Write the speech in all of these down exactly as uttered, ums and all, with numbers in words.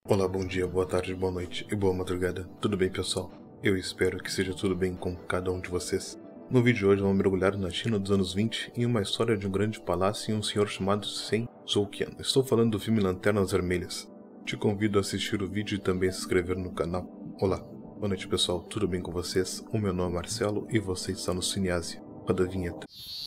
Olá, bom dia, boa tarde, boa noite e boa madrugada. Tudo bem, pessoal? Eu espero que seja tudo bem com cada um de vocês. No vídeo de hoje vamos mergulhar na China dos anos vinte em uma história de um grande palácio e um senhor chamado Shen Zouqian. Estou falando do filme Lanternas Vermelhas. Te convido a assistir o vídeo e também se inscrever no canal. Olá, boa noite, pessoal, tudo bem com vocês? O meu nome é Marcelo e você está no Cinease. Roda a vinheta.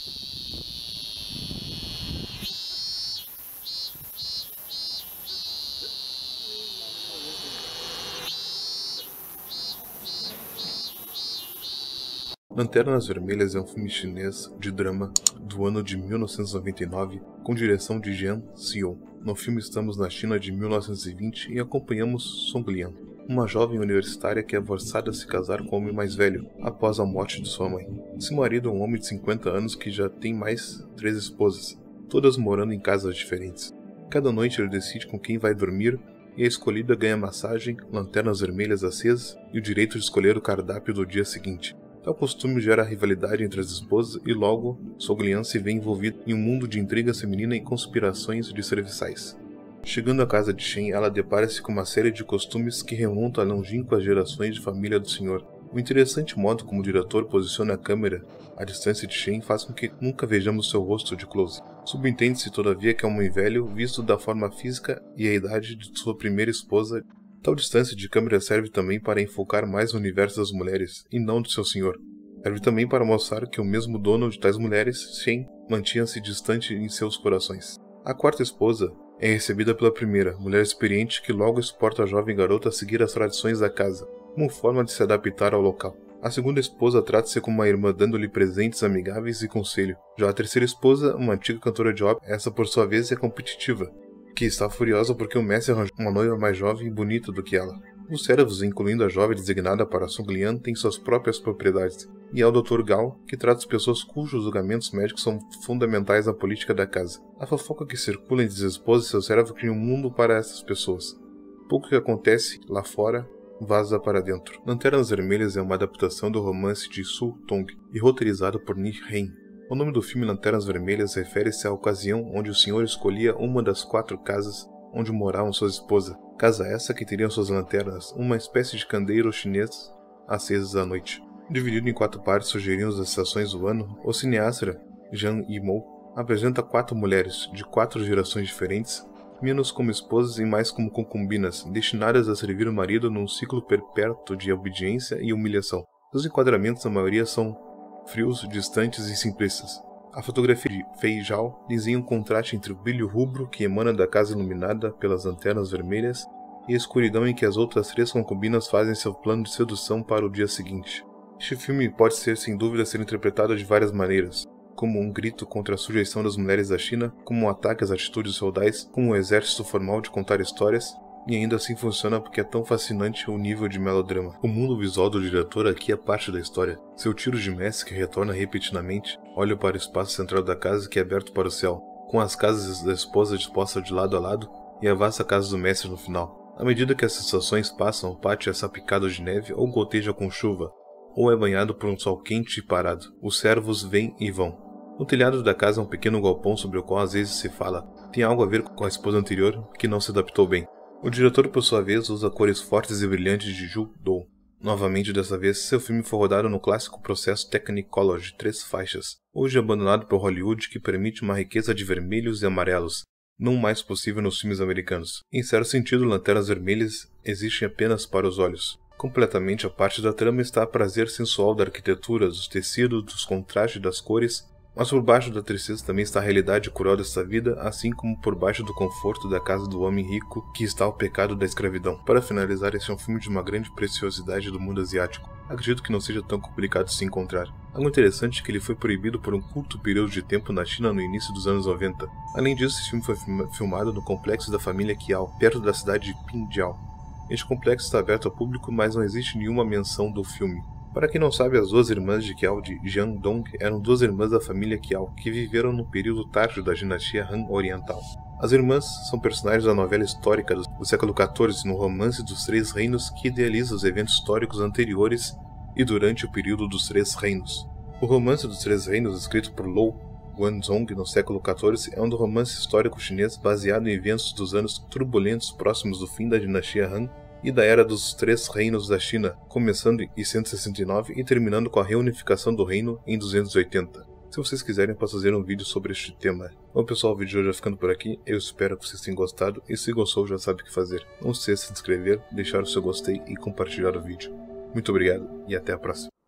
Lanternas Vermelhas é um filme chinês de drama do ano de mil novecentos e noventa e nove com direção de Jian Xiong. No filme estamos na China de mil novecentos e vinte e acompanhamos Song Lian, uma jovem universitária que é forçada a se casar com um homem mais velho após a morte de sua mãe. Seu marido é um homem de cinquenta anos que já tem mais três esposas, todas morando em casas diferentes. Cada noite ele decide com quem vai dormir e a escolhida ganha massagem, lanternas vermelhas acesas e o direito de escolher o cardápio do dia seguinte. Tal costume gera rivalidade entre as esposas e logo Song Lian se vê envolvido em um mundo de intriga feminina e conspirações de serviçais. Chegando à casa de Shen, ela depara-se com uma série de costumes que remontam a longínquas gerações de família do senhor. O interessante modo como o diretor posiciona a câmera à distância de Shen faz com que nunca vejamos seu rosto de close. Subentende-se todavia que é um homem velho visto da forma física e a idade de sua primeira esposa. Tal distância de câmera serve também para enfocar mais o universo das mulheres, e não do seu senhor. Serve também para mostrar que o mesmo dono de tais mulheres, Shen, mantinha-se distante em seus corações. A quarta esposa é recebida pela primeira, mulher experiente que logo exporta a jovem garota a seguir as tradições da casa, como forma de se adaptar ao local. A segunda esposa trata-se como uma irmã, dando-lhe presentes amigáveis e conselho. Já a terceira esposa, uma antiga cantora de ópera, essa por sua vez é competitiva, que está furiosa porque o mestre arranjou uma noiva mais jovem e bonita do que ela. Os servos, incluindo a jovem designada para Song Lian, têm suas próprias propriedades, e é o doutor Gao que trata as pessoas cujos julgamentos médicos são fundamentais na política da casa. A fofoca que circula entre as esposas e seus servos cria um mundo para essas pessoas. Pouco que acontece lá fora vaza para dentro. Lanternas Vermelhas é uma adaptação do romance de Su Tong e roteirizado por Ni Hen. O nome do filme Lanternas Vermelhas refere-se à ocasião onde o senhor escolhia uma das quatro casas onde moravam suas esposas. Casa essa que teriam suas lanternas, uma espécie de candeeiro chinês acesas à noite. Dividido em quatro partes sugerindo as estações do ano, o cineasta Zhang Yimou apresenta quatro mulheres, de quatro gerações diferentes, menos como esposas e mais como concubinas, destinadas a servir o marido num ciclo perpétuo de obediência e humilhação. Os enquadramentos, a maioria, são frios, distantes e simplistas. A fotografia de Fei Zhao desenha um contraste entre o brilho rubro que emana da casa iluminada pelas lanternas vermelhas e a escuridão em que as outras três concubinas fazem seu plano de sedução para o dia seguinte. Este filme pode ser sem dúvida ser interpretado de várias maneiras, como um grito contra a sujeição das mulheres da China, como um ataque às atitudes feudais, como um exército formal de contar histórias, e ainda assim funciona porque é tão fascinante o nível de melodrama. O mundo visual do diretor aqui é parte da história. Seu tiro de mestre que retorna repetidamente olha para o espaço central da casa que é aberto para o céu, com as casas da esposa dispostas de lado a lado e a vasta casa do mestre no final. À medida que as estações passam, o pátio é salpicado de neve ou goteja com chuva, ou é banhado por um sol quente e parado. Os servos vêm e vão. No telhado da casa há um pequeno galpão sobre o qual às vezes se fala. Tem algo a ver com a esposa anterior que não se adaptou bem. O diretor, por sua vez, usa cores fortes e brilhantes de Ju Dou. Novamente, dessa vez, seu filme foi rodado no clássico processo Technicolor de três faixas, hoje abandonado por Hollywood, que permite uma riqueza de vermelhos e amarelos, não mais possível nos filmes americanos. Em certo sentido, Lanternas Vermelhas existem apenas para os olhos. Completamente a parte da trama está a prazer sensual da arquitetura, dos tecidos, dos contrastes das cores, mas por baixo da tristeza também está a realidade cruel desta vida, assim como por baixo do conforto da casa do homem rico que está o pecado da escravidão. Para finalizar, este é um filme de uma grande preciosidade do mundo asiático. Acredito que não seja tão complicado de se encontrar. Algo interessante é que ele foi proibido por um curto período de tempo na China no início dos anos noventa. Além disso, esse filme foi filmado no complexo da família Kiao, perto da cidade de Pinjiao. Este complexo está aberto ao público, mas não existe nenhuma menção do filme. Para quem não sabe, as duas irmãs de Kiao de Jiangdong eram duas irmãs da família Kiao, que viveram no período tardio da dinastia Han Oriental. As irmãs são personagens da novela histórica do século quatorze no Romance dos Três Reinos, que idealiza os eventos históricos anteriores e durante o período dos Três Reinos. O Romance dos Três Reinos, escrito por Lou Guanzhong no século quatorze é um romance histórico chinês baseado em eventos dos anos turbulentos próximos do fim da dinastia Han e da Era dos Três Reinos da China, começando em cento e sessenta e nove e terminando com a reunificação do reino em duzentos e oitenta. Se vocês quiserem, eu posso fazer um vídeo sobre este tema. Bom pessoal, o vídeo de hoje vai ficando por aqui, eu espero que vocês tenham gostado e se gostou já sabe o que fazer. Não se esqueça de se inscrever, deixar o seu gostei e compartilhar o vídeo. Muito obrigado e até a próxima.